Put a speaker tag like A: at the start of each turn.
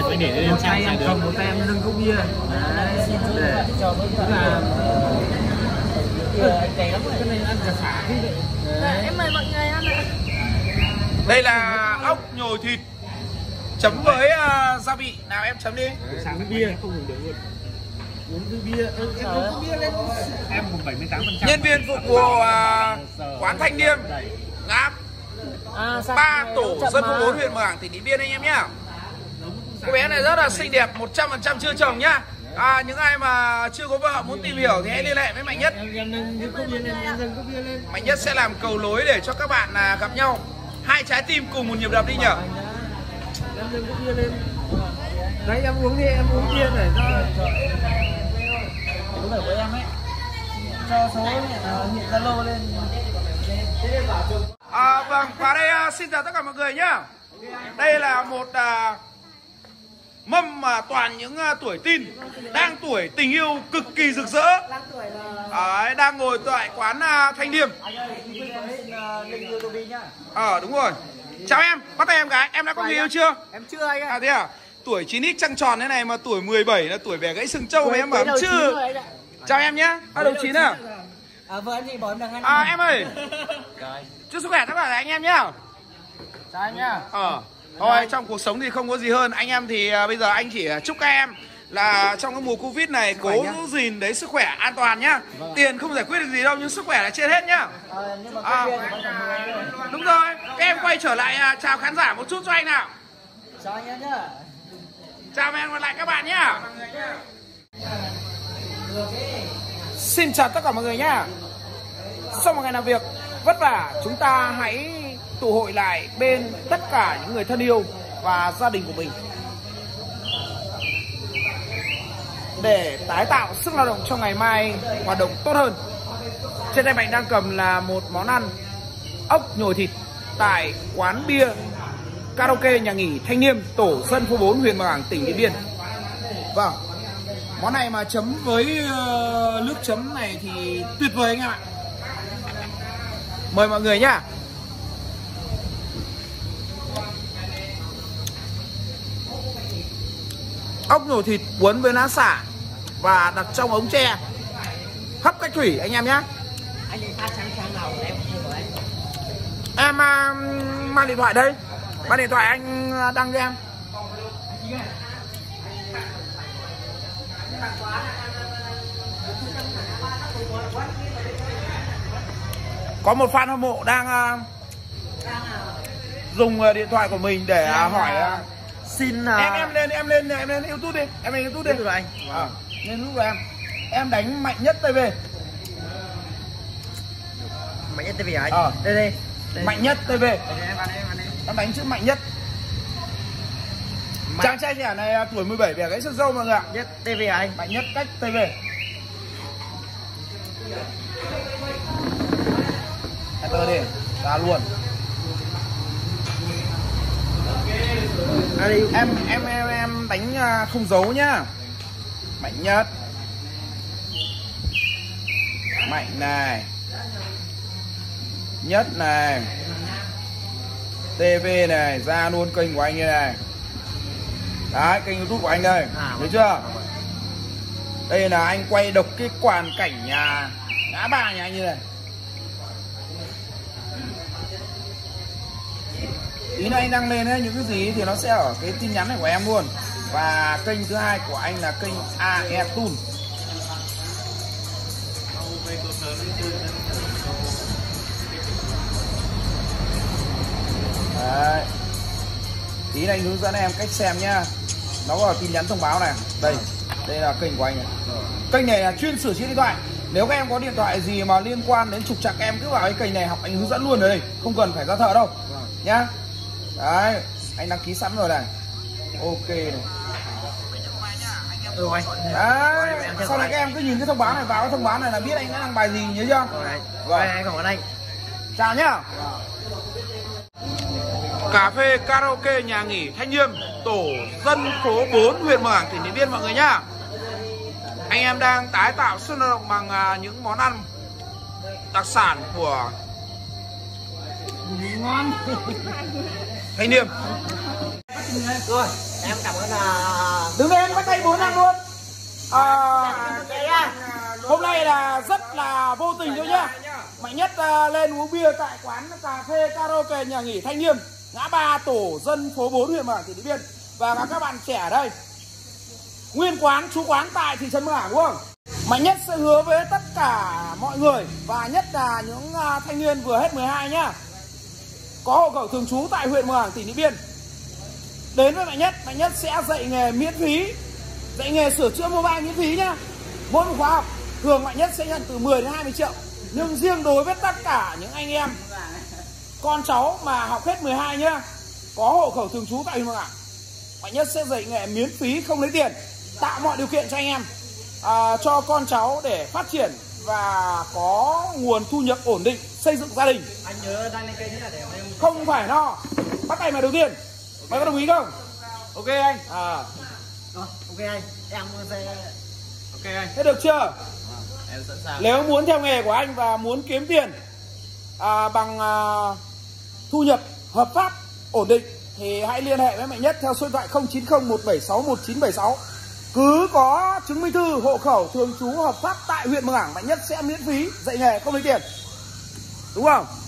A: Phải để lên
B: một tay em cầm, một tay em nâng cốc bia. Đấy, để tức là cái này ăn cả xả đi.
C: Em mời mọi người ăn ạ.
D: Đây là ốc nhồi thịt chấm với gia vị. Nào em chấm đi.
B: Sáng với bia không dùng được luôn. Uống với bia, em không có bia lên. Em còn 78%.
D: Nhân viên phục vụ quán Thanh Niêm ngáp 3 tổ dân phố 4 huyện Mường Ảng tỉnh Điện Biên anh em nhá. Cô bé này rất là xinh đẹp, 100% chưa chồng nhá. Những ai mà chưa có vợ muốn tìm hiểu thì hãy liên hệ với Mạnh Nhất. Mạnh Nhất sẽ làm cầu nối để cho các bạn gặp nhau. Hai trái tim cùng một nhịp đập đi nhở.
B: Em nâng cốc bia lên. Đấy em uống đi, em uống bia để cho đúng rồi của em ấy. Cho số hiện Zalo lên.
D: Vâng, và đây xin chào tất cả mọi người nhá. Đây là một mâm mà toàn những tuổi teen, đang tuổi tình yêu cực kỳ rực rỡ. Đang ngồi tại quán Thanh Niêm. Đúng rồi. Chào em, bắt tay em gái, em đã có người yêu chưa?
B: Em chưa anh ạ.
D: Thế à? Tuổi 9x trăng tròn thế này mà tuổi 17 là tuổi bẻ gãy sừng trâu mà em bảo em chưa. Chào em nhá. Đầu chín à?
B: Vợ anh thì bỏ em đang ăn.
D: Em ơi. Chúc sức khỏe tất cả anh em nhá.
B: Chào anh nhá.
D: Thôi trong cuộc sống thì không có gì hơn. Anh em thì bây giờ anh chỉ chúc các em là trong cái mùa Covid này cố giữ gìn đấy sức khỏe an toàn nhá. Tiền không giải quyết được gì đâu nhưng sức khỏe là trên hết nhá. Đúng rồi. Các em quay trở lại chào khán giả một chút cho anh nào.
B: Chào anh em nhá.
D: Chào hẹn gặp lại các bạn nhá. Xin chào tất cả mọi người nhá. Sau một ngày làm việc vất vả, chúng ta hãy tụ hội lại bên tất cả những người thân yêu và gia đình của mình để tái tạo sức lao động cho ngày mai hoạt động tốt hơn. Trên tay Mạnh đang cầm là một món ăn ốc nhồi thịt tại quán bia karaoke nhà nghỉ Thanh Niêm, tổ dân phố 4 huyện Mường Ảng tỉnh Điện Biên. Vâng, món này mà chấm với nước chấm này thì tuyệt vời anh em ạ. Mời mọi người nhá. Ốc nhồi thịt cuốn với lá xả và đặt trong ống tre hấp cách thủy anh em nhé.
B: Anh pha sáng nào em không anh.
D: Em mang điện thoại đây. Mang điện thoại anh đăng cho em. Có một fan hâm mộ đang dùng điện thoại của mình để hỏi.
B: Xin
D: Em lên YouTube đi. Em lên YouTube đi.
B: rồi anh.
D: Lên YouTube của em. Em đánh Mạnh Nhất TV.
B: Mạnh Nhất TV anh. Đây.
D: Mạnh Nhất TV. Em đánh chữ Mạnh Nhất. Chàng trai trẻ này tuổi 17 bẻ gãy sừng râu mọi người ạ.
B: Nhất TV anh.
D: Mạnh Nhất cách TV. Enter đi, ra luôn. Em đánh không giấu nhá. Mạnh Nhất. Mạnh này. Nhất này. TV này, ra luôn kênh của anh như này. Đấy, kênh YouTube của anh đây. Thấy chưa? Đây là anh quay độc cái toàn cảnh ngã ba nhà anh như này. Ý là anh đăng lên ấy, những cái gì thì nó sẽ ở cái tin nhắn này của em luôn. Và kênh thứ hai của anh là kênh AE Tool. Đấy. Tí này anh hướng dẫn em cách xem nhá. Nó có tin nhắn thông báo này. Đây là kênh của anh này. Kênh này là chuyên sửa chữa điện thoại. Nếu các em có điện thoại gì mà liên quan đến trục trặc em cứ vào cái kênh này học anh hướng dẫn luôn ở đây. Không cần phải ra thợ đâu nhá. Đấy, anh đăng ký sẵn rồi này. Ok này. Đấy, sau này các em cứ nhìn cái thông báo này, vào cái thông báo này là biết anh đã đăng bài gì, nhớ chưa?
B: Rồi, anh cảm ơn anh.
D: Chào nhá. Cà phê karaoke nhà nghỉ Thanh Niêm, tổ dân phố 4 huyện Mường Ảng tỉnh Điện Biên mọi người nhá. Anh em đang tái tạo sức lao động bằng những món ăn đặc sản của
B: ngon.
D: Thanh Niêm.
B: Rồi, em cảm ơn
D: ngay 4 năm luôn. Hôm nay là rất là vô tình thôi nhá. Mạnh Nhất lên uống bia tại quán cà phê karaoke nhà nghỉ Thanh Liêm, ngã ba tổ dân phố 4 huyện Mường Ảng, tỉnh Điện Biên. Và các bạn trẻ ở đây. Nguyên quán, chú quán tại thị trấn Mường Ảng, đúng không? Mạnh Nhất sẽ hứa với tất cả mọi người, và nhất là những thanh niên vừa hết 12 nhá, có hộ khẩu thường trú tại huyện Mường Ảng, tỉnh Điện Biên, đến với Mạnh Nhất sẽ dạy nghề miễn phí, dạy nghề sửa chữa mobile miễn phí nhá. Mỗi một khóa học thường Mạnh Nhất sẽ nhận từ 10 đến 20 triệu. Nhưng riêng đối với tất cả những anh em con cháu mà học hết 12 nhá, có hộ khẩu thường trú tại huyện Mường Ảng, Mạnh Nhất sẽ dạy nghề miễn phí, không lấy tiền, tạo mọi điều kiện cho anh em cho con cháu để phát triển và có nguồn thu nhập ổn định, xây dựng gia đình.
B: Anh nhớ đăng lên kênh để em...
D: Không phải lo, bắt tay mày đầu tiên. Mày có đồng ý không?
B: Ok anh.
A: Ok anh, em sẽ...
B: Ok anh.
D: Thế được chưa?
B: Em sẵn sàng.
D: Nếu muốn theo nghề của anh và muốn kiếm tiền bằng thu nhập hợp pháp ổn định thì hãy liên hệ với Mạnh Nhất theo số điện thoại 0901761976. Cứ có chứng minh thư hộ khẩu thường trú hợp pháp tại huyện Mường Ảng, Mạnh Nhất sẽ miễn phí dạy nghề không lấy tiền. Đúng không?